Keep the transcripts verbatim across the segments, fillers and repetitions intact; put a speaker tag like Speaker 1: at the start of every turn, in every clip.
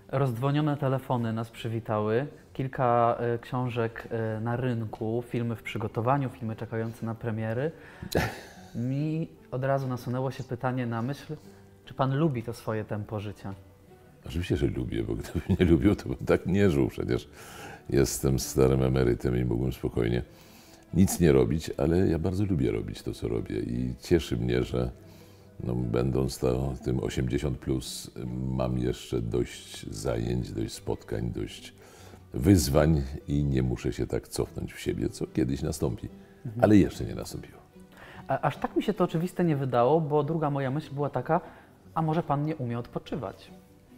Speaker 1: Rozdzwonione telefony nas przywitały, kilka y, książek y, na rynku, filmy w przygotowaniu, filmy czekające na premiery. Mi od razu nasunęło się pytanie na myśl, czy Pan lubi to swoje tempo życia?
Speaker 2: Oczywiście, że lubię, bo gdybym nie lubił, to bym tak nie żył. Przecież jestem starym emerytem i mógłbym spokojnie nic nie robić, ale ja bardzo lubię robić to, co robię i cieszy mnie, że no, będąc to, tym osiemdziesiąt plus, mam jeszcze dość zajęć, dość spotkań, dość wyzwań i nie muszę się tak cofnąć w siebie, co kiedyś nastąpi, mhm. ale jeszcze nie nastąpiło.
Speaker 1: A, aż tak mi się to oczywiste nie wydało, bo druga moja myśl była taka, a może Pan nie umie odpoczywać?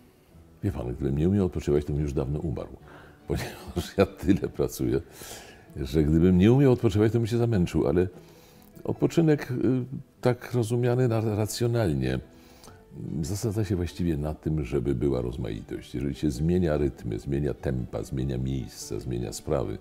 Speaker 2: Wie Pan, gdybym nie umiał odpoczywać, to bym już dawno umarł, ponieważ ja tyle pracuję, że gdybym nie umiał odpoczywać, to bym się zamęczył, ale odpoczynek tak rozumiany racjonalnie zasadza się właściwie na tym, żeby była rozmaitość. Jeżeli się zmienia rytmy, zmienia tempa, zmienia miejsca, zmienia sprawy,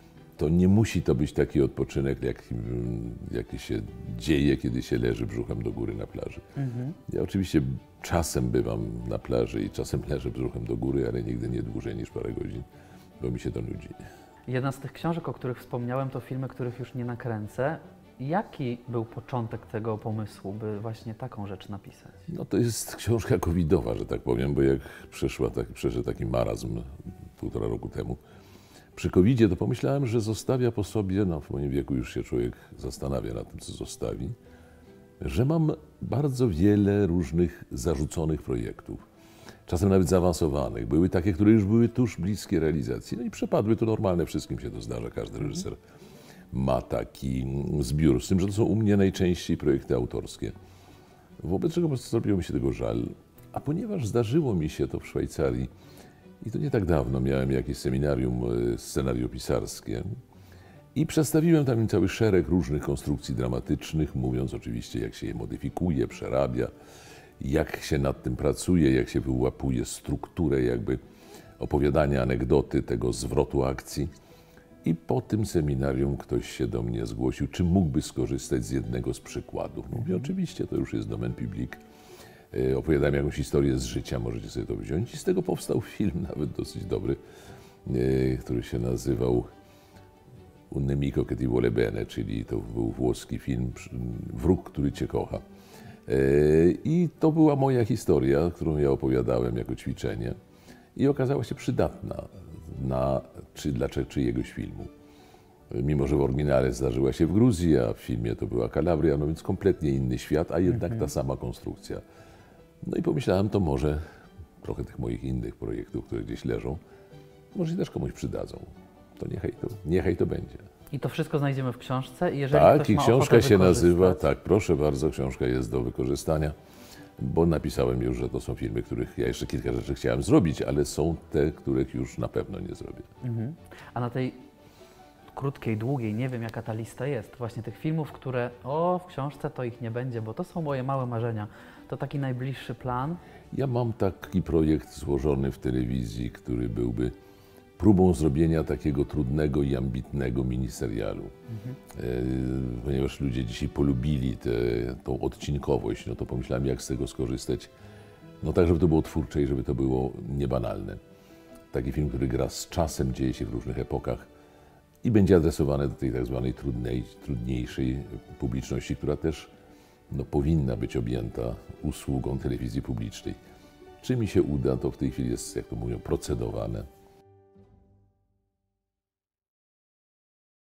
Speaker 2: to nie musi to być taki odpoczynek, jaki, jaki się dzieje, kiedy się leży brzuchem do góry na plaży. Mhm. Ja oczywiście czasem bywam na plaży i czasem leżę brzuchem do góry, ale nigdy nie dłużej niż parę godzin, bo mi się to nudzi.
Speaker 1: Jedna z tych książek, o których wspomniałem, to filmy, których już nie nakręcę. Jaki był początek tego pomysłu, by właśnie taką rzecz napisać?
Speaker 2: No to jest książka covidowa, że tak powiem, bo jak przeszła, tak, przeszedł taki marazm półtora roku temu, przy kowidzie to pomyślałem, że zostawia po sobie, no w moim wieku już się człowiek zastanawia nad tym, co zostawi, że mam bardzo wiele różnych zarzuconych projektów, czasem nawet zaawansowanych. Były takie, które już były tuż bliskie realizacji, no i przepadły, to normalne, wszystkim się to zdarza, każdy reżyser ma taki zbiór, z tym, że to są u mnie najczęściej projekty autorskie. Wobec czego po prostu zrobiło mi się tego żal. A ponieważ zdarzyło mi się to w Szwajcarii i to nie tak dawno, miałem jakieś seminarium scenariopisarskie i przedstawiłem tam cały szereg różnych konstrukcji dramatycznych, mówiąc oczywiście, jak się je modyfikuje, przerabia, jak się nad tym pracuje, jak się wyłapuje strukturę jakby opowiadania, anegdoty, tego zwrotu akcji. I po tym seminarium ktoś się do mnie zgłosił, czy mógłby skorzystać z jednego z przykładów. Mówię, oczywiście, to już jest domaine public. Opowiadałem jakąś historię z życia, możecie sobie to wziąć. I z tego powstał film, nawet dosyć dobry, który się nazywał Un nemico che ti vuole bene, czyli to był włoski film Wróg, który cię kocha. I to była moja historia, którą ja opowiadałem jako ćwiczenie i okazała się przydatna na, czy dla czyjegoś filmu. Mimo że w oryginale zdarzyła się w Gruzji, a w filmie to była Kalabria, no więc kompletnie inny świat, a jednak mhm. ta sama konstrukcja. No i pomyślałem, to może trochę tych moich innych projektów, które gdzieś leżą, może się też komuś przydadzą. To niechaj to, niechaj to będzie.
Speaker 1: I to wszystko znajdziemy w książce? I jeżeli
Speaker 2: tak,
Speaker 1: ktoś
Speaker 2: i
Speaker 1: ma
Speaker 2: książka się nazywa, tak, proszę bardzo, książka jest do wykorzystania, bo napisałem już, że to są filmy, których ja jeszcze kilka rzeczy chciałem zrobić, ale są te, których już na pewno nie zrobię.
Speaker 1: Mhm. A na tej krótkiej, długiej, nie wiem jaka ta lista jest, właśnie tych filmów, które o, w książce to ich nie będzie, bo to są moje małe marzenia. To taki najbliższy plan? Ja
Speaker 2: mam taki projekt złożony w telewizji, który byłby próbą zrobienia takiego trudnego i ambitnego miniserialu. Mhm. E, ponieważ ludzie dzisiaj polubili tę tą odcinkowość, no to pomyślałem, jak z tego skorzystać, no tak, żeby to było twórcze i żeby to było niebanalne. Taki film, który gra z czasem, dzieje się w różnych epokach i będzie adresowany do tej tak zwanej trudnej, trudniejszej publiczności, która też no, powinna być objęta usługą telewizji publicznej. Czy mi się uda, to w tej chwili jest, jak to mówią, procedowane.